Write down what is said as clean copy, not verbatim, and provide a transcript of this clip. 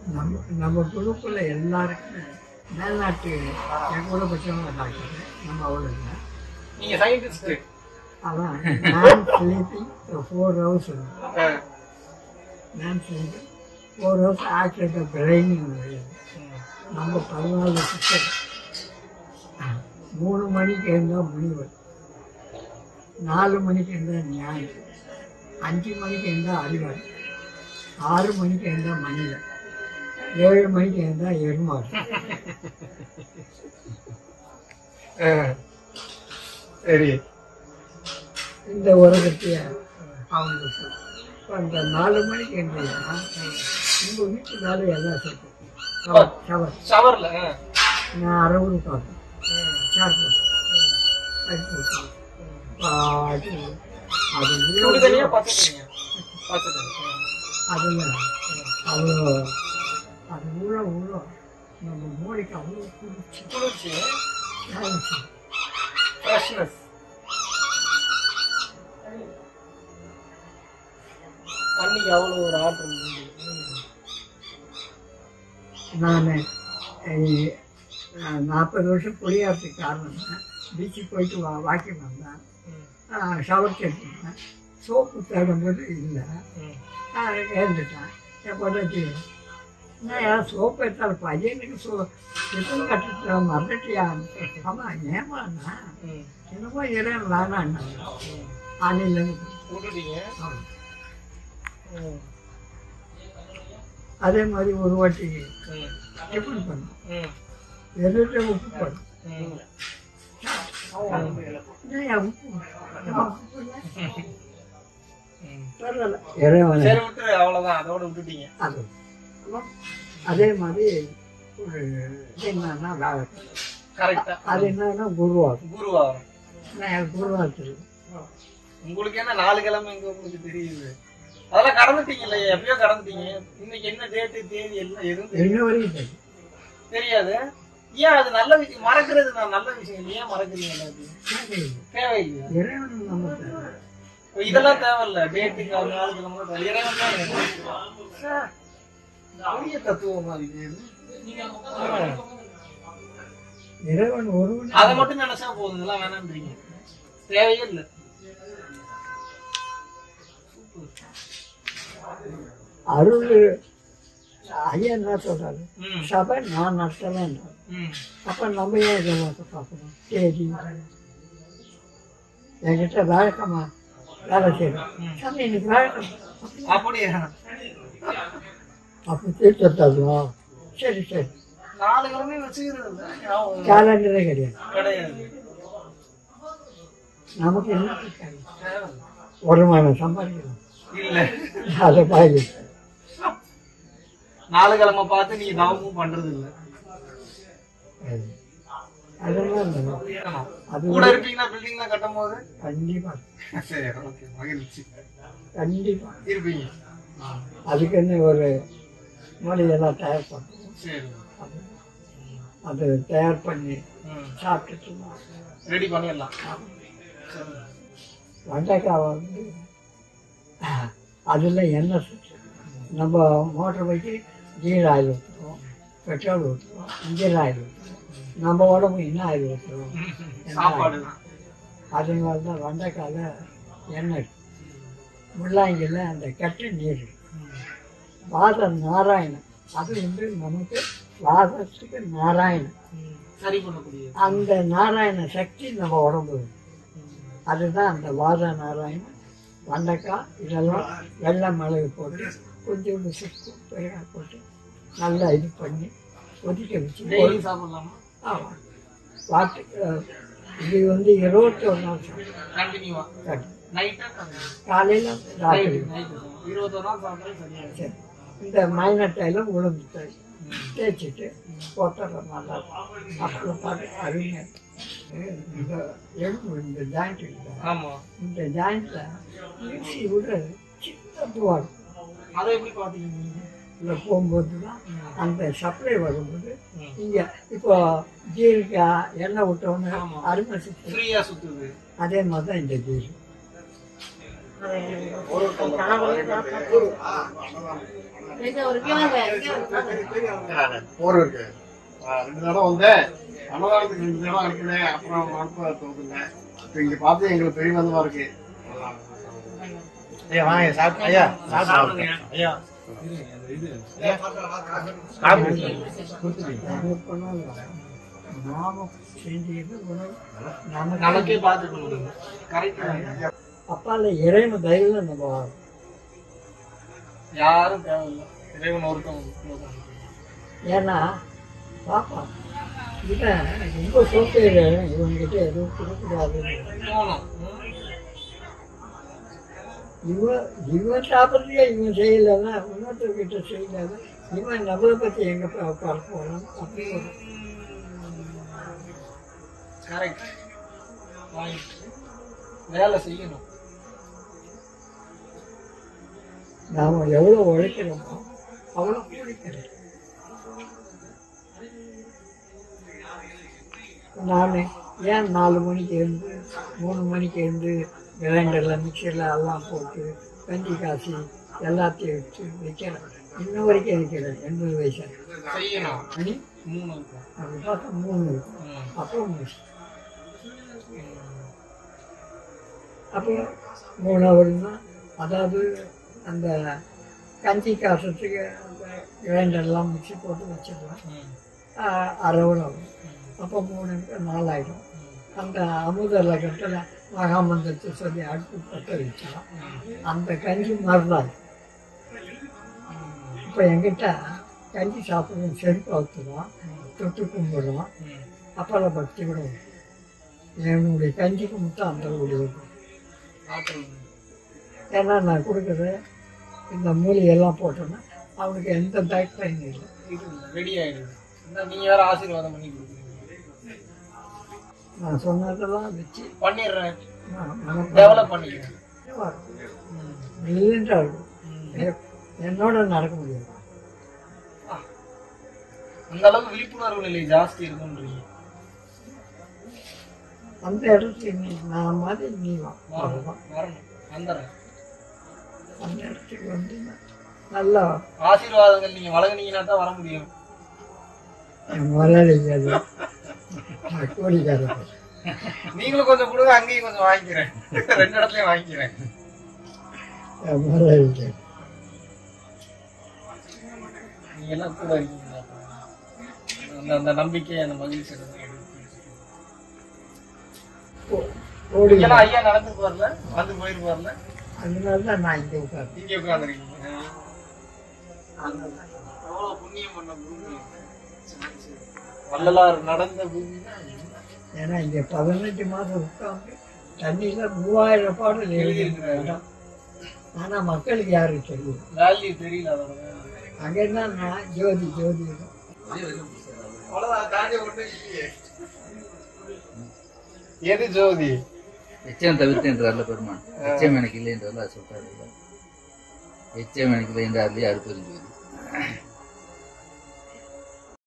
நம்ம குழுக்குள்ள எல்லாருக்குமே மேல்நாட்டு என் கூட பட்சமாக டாக்டர் நம்ம அவ்வளோ இல்லை. நீங்கள் சயின்டிஸ்ட்டு அதான் நான் ஸ்லீப்பிங் 4 hours நான் ஸ்லீப்பிங் 4 hours ஆக்சிடென்ட் பிரெயினிங் கிடையாது. நம்ம 14 சிஸ்டர் 3 மணிக்கு இருந்தால் முனிவர், 4 மணிக்கு இருந்தால் நியாயம், 5 மணிக்கு இருந்தால் அறிவார், 6 மணிக்கு இருந்தால் மனிதன், 7 மணிக்கு இருந்தால் எருமாறு. சரி, இந்த உலகத்தைய அவங்களுக்கு இப்போ அந்த 4 மணிக்கு இருந்தீங்கன்னா உங்கள் வீட்டு மேலே எல்லாம் சேர்க்கும். ஷவர் ஷவரில் நான் அரவுன்னு பார்ப்பேன், சேர் போட்டு பாட்டு அது அதில் அவ்வளோ அது உள்ள நம்ம மூளைக்கு அவ்வளோ குளிர்ச்சி ஃப்ரெஷ்னஸ். தண்ணிக்கு அவ்வளோ ஒரு ஆற்றல். நான் 40 வருஷம் குடியாறதுக்கு காரணம் பீச்சுக்கு போயிட்டு வாக்கிங் வந்தேன், ஷவர் கேட்டுருந்தேன், சோப்பு தேடும்போது இல்லை, எழுந்துட்டேன். என் பொண்டாட்டி நான் யாரும் சோப்பு எடுத்தாலும் பையனுக்கு எத்தனை கட்டுட்டு மறந்துட்டியா? ஆமாம் ஏமாண்ணா என்னமோ இறைவன் வேணாண்ணா அன்னிலேருந்து விட்டுட்டீங்க. அதே மாதிரி ஒரு வாட்டி எப்படி பண்ணோம், எதிர்த்து உப்பு போடும் அவ்வளோதான், அதோட விட்டுட்டீங்க. அது அதே மாதிரி ஒரு என்னன்னா கரெக்டா அது என்னன்னா குருவாரம். குருவாரம் நான் குருவாரத்தில் உங்களுக்கு என்ன 4 கிழமை எங்க உங்களுக்கு தெரியுது? அதெல்லாம் கடந்துட்டீங்கல்ல, எப்பயோ கடந்துட்டீங்க. இன்னைக்கு என்ன டேட்டு தேதி எல்லாம் எதுவும் என்ன வரைக்கும் தெரியாது. ஏன் அது நல்ல விஷயம், மறக்கிறது நான் நல்ல விஷயம், ஏன் மறக்கிறீங்க? தேவையில்லை, இதெல்லாம் தேவையில்ல. டேட்டுக்கு 4 கிழமை இறைவன் தான் பெரிய தத்துவமா இருக்கு. இறைவன் ஒருவன் அதை மட்டும் நினைச்சா போதும், இதெல்லாம் வேணான்றீங்க, தேவையே இல்லை. அருள் ஐயா என்ன சொல்றாரு, சபை நான் நடத்தலாம். அப்ப நம்ம ஏன் இதை பார்க்கணும்? சரி என்கிட்ட வழக்கமா வேலை செய்யணும், சாமி இன்னைக்கு வழக்கம் அப்படியா? அப்போ தீர்த்தம் சரி சரி 4 கிழமை வச்சுக்கிறது கேலண்டரே கிடையாது. கிடையாது. நமக்கு என்ன வருமானம் சம்பாதிக்கணும் இல்லை, அதை பாதி 4 கிழமை பார்த்து நீங்க தவமும் பண்றது இல்லை. அதெல்லாம் அது கூட இருப்பீங்களா பில்டிங்லாம் கட்டும் போது? கண்டிப்பா. சரி, ஓகே, மகிழ்ச்சி. கண்டிப்பா இருப்பீங்க. அதுக்குன்னு ஒரு மூலையெல்லாம் தயார் பண்ணுவோம். சரி, அது தயார் பண்ணி சாப்பிட்டுட்டு ரெடி பண்ணிடலாம். வெண்டைக்காய் வந்து அதில் எண்ணெய் சுற்று நம்ம மோட்டர் பைக்கு கீர் ஆயில் ஊற்றுவோம், பெட்ரோல் ஊற்றுவோம், இன்ஜின் ஆயில் ஊற்றுவோம், நம்ம உடம்பு என்ன ஆயில் ஊற்றுவோம். அதே மாதிரி தான் வெண்டைக்காயில் எண்ணெய், முள்ளாங்கியில் அந்த கெட்ட நீர், வாத நாராயணன், அது வந்து நமக்கு வாதத்துக்கு நாராயணன், சரி பண்ணக்கூடிய அந்த நாராயண சக்தி நம்ம உடம்பு. அதுதான் அந்த வாத நாராயணன். வெண்டைக்காய் இதெல்லாம் வெள்ளை மிளகு போட்டு கொஞ்சோண்டு சுக்கு பெருங்காய் போட்டு நல்லா இது பண்ணி கொதிக்க வச்சு சாப்பிடலாமா? ஆமாம், வாட்டு இது வந்து 21 நாள் கண்டினியூவா, காலையில் ராத்திரி 21 நாள் சாப்பிட்றது. சரி, இந்த மைனர் டைலும் உளுந்து தை தேய்ச்சிட்டு போட்டுற நல்லா இருக்கும். அப்புறம் பார்த்து அருமையாக இந்த எலும்பு, இந்த ஜாயிண்ட் இருக்குது, இந்த ஜாயிண்ட்டில் மிக்சி விட சின்ன துவாடு. அதை எப்படி பார்த்தீங்க? இல்லை போகும்போது தான் அந்த சப்ளை வரும்போது இங்கே இப்போ ஜீரிக்காய் எண்ணெய் விட்டோன்னு அருமை சுற்று ஃப்ரீயாக சுற்றுது. அதே மாதிரி தான் இந்த ஜீரி போர் இருக்கு 2 தடவை வந்தேன் அன்னதானத்துக்கு 2 தடவை அனுப்பினேன் அப்புறம் அனுப்ப தோதுங்க இப்போ இங்க பார்த்து எங்களுக்கு பெரிய வந்தமா இருக்கு ஐயா வாங்க சாப்பிட்டு ஐயா சாப்பிடுங்க ஐயா நமக்கே பார்த்துக்கணும். அப்பால இறைவன் தயவுல நம்ம யாரும் தேவையில்லை, இறைவன் ஒருத்தன். ஏன்னா பாப்பா இவன் ரொம்ப சோப்பையில இவன்கிட்ட எதுவும் கொடுக்கூடாதுன்னு இவன் சாப்பிட்றதுக்கே இவன் செய்யலைன்னா இன்னொருத்தர்கிட்ட செய்யலாது இவன் நம்மளை பற்றி எங்கே பார்க்க போகலாம் அப்படி ஒரு கரெக்ட். வேலை செய்யணும். நாம் எவ்வளோ உழைக்கிறோமோ அவ்வளோ உழைக்கிறேன். நான் ஏன் 4 மணிக்கு எழுந்து 3 மணிக்கு எழுந்து கிரைண்டரில் மிக்சரில் எல்லாம் போட்டு கஞ்சி காசி எல்லாத்தையும் எடுத்து வைக்கிறேன். இன்ன வரைக்கும் வைக்கிறேன். 80 வயசு செய்யணும். மணி 3 அப்படி பார்த்தா 3 இருக்கும். அப்போ அப்போ 3 ஹவர்னா அதாவது அந்த கஞ்சி காசுறதுக்கு அந்த கிரைண்டர்லாம் மிக்சி போட்டு வச்சிடலாம். 1/2 ஹவர் ஆகும். அப்போ 3 4 ஆகிடும். அந்த அமுதல கட்டில் மகாமந்திரத்தை சொல்லி அடுப்பு பற்ற வச்சலாம். அந்த கஞ்சி மறுநாள் இப்போ என்கிட்ட கஞ்சி சாப்பிடுவோம், செருப்பு அவுத்துருவோம், தொட்டு கும்பிடுவோம். அப்போல்லாம் பக்தி கூட என்னுடைய கஞ்சிக்கு மட்டும் அந்த ஊழிய ஏன்னா நான் கொடுக்குறது இந்த மூலிகையெல்லாம் போட்டோன்னா அவனுக்கு எந்த பேக் பெயின் இல்லை, ரெடி ஆகிடுது. நீங்கள் வேறு ஆசீர்வாதம் பண்ணி கொடுக்குறீங்க. நான் சொன்னதெல்லாம் வச்சு பண்ணிடுறேன், டெவலப் பண்ணிக்கிறேன். இல்லைன்றா இருக்கும், என்னோட நடக்க முடியாது. அந்த அளவுக்கு விழிப்புணர்வு நிலை ஜாஸ்தி இருக்குன்றீங்க. அந்த இடத்துக்கு நீ நான் மாதிரி நீ வரணும், வந்துடுறேன். அந்த இடத்துக்கு வந்து நல்லா ஆசீர்வாதங்கள் நீங்கள் வழங்குனீங்கன்னா தான் வர முடியும். என் முதலாளிக்காது கோடிக்காரர் நீங்களும் கொஞ்சம் கொடுங்க, அங்கேயும் கொஞ்சம் வாங்கிக்கிறேன். 2 இடத்துலயும் வாங்கிக்கிறேன். என் முதலாளிக்காது நீங்க எல்லாம் கூட இருக்கீங்களா? அந்த நம்பிக்கை, அந்த மகிழ்ச்சி ஐயா நடந்துட்டு வரல, வந்து போயிட்டு வரல. அதனால தான் நான் இங்கே உட்காந்து இங்கே உட்காந்துருக்கீங்க. எவ்வளவு புண்ணியம் பண்ண பூமி, வள்ளலார் நடந்த பூமி தான். ஏன்னா இங்கே 18 மாதம் உட்காந்து தண்ணியில் 3000 பாடல் எழுதியிருக்கிறேன். ஆனால் மக்களுக்கு யாருக்கு தெரியும், வேல்யூ தெரியல. அதோட அங்கே தான் நான் ஜோதி ஜோதி எது ஜோதி? எச்சம் தவிர்த்துன்றார்ல பெருமான். எச்சம் எனக்கு இல்லை என்றால சொல்றாரு. எச்சம் எனக்கு இல்லை என்றார்லயே அடுப்பது ஜோதி.